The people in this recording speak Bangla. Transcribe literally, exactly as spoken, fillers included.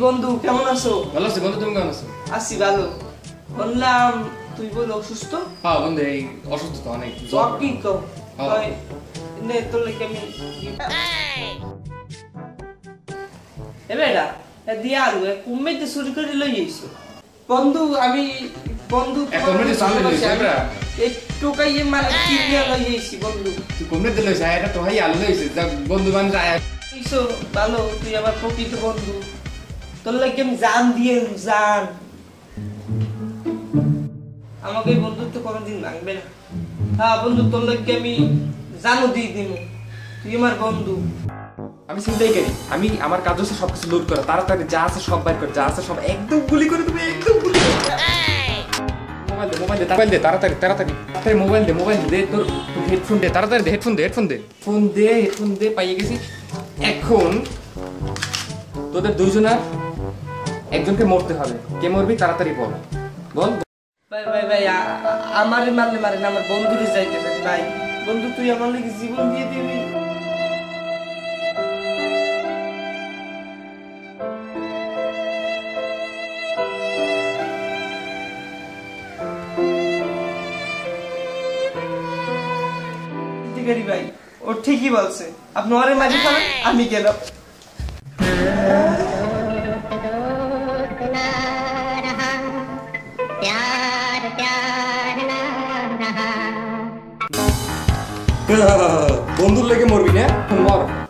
বন্ধু কেমন আছো? ভালো আছি বন্ধু, তুমি কেমন আছো? আছি ভালো। বললাম তুই বল অসুস্থ? হ্যাঁ বন্ধু, এই অসুস্থ অনেক। কি কো ভাই নে তোর লাগি আমি এ বেটা এ দিয়ারু এ কুম্মেতে চুরি করে লই আইছো। বন্ধু আমি বন্ধু এ কুম্মেতে চুরি লই আইছো আমরা এই টোকাইয়ে মাল কিনিয়া লই আইছি বন্ধু। তুই কুম্মেতে লইছ এটা তো ভাই আলো লইছে বন্ধু বান্ধব আয় তুইছো ভালো, তুই আমার প্রকৃত বন্ধু। তোর লাগি আমি জান দিয়ে জান। আমাকে বন্ধুত্ব কোনদিন ভাঙবে না। হ্যাঁ বন্ধু, তোর লাগি আমি জানও দিয়ে দিব, তুই আমার বন্ধু। আমি চিন্তাই করি, আমি আমার কাজ হচ্ছে সবকিছু লুট করা, তাড়াতাড়ি যা আছে সব বাইর করে, যা আছে সব একদম গুলি করে তুমি, একদম গুলি করে। মোবাইল দে মোবাইল দে মোবাইল দে তাড়াতাড়ি তাড়াতাড়ি তাড়াতাড়ি মোবাইল দে মোবাইল দে, তোর হেডফোন দে তাড়াতাড়ি দে, হেডফোন দে হেডফোন দে ফোন দে হেডফোন দে পাইয়ে গেছি। এখন তোদের দুইজনের একজনকে মরতে হবে, কে মরবি তাড়াতাড়ি বল বল। ভাই ভাই ভাই আমারে মারলে মারে না, আমার বন্ধুরে যাইতে দেন ভাই। বন্ধু তুই আমার লাগি জীবন দিয়ে দিবি। ঠিকই ভাই, ও ঠিকই বলছে। আপনি ওরে মারি খাবেন, আমি গেলাম। বন্ধুর লেগে মরবি না, মর।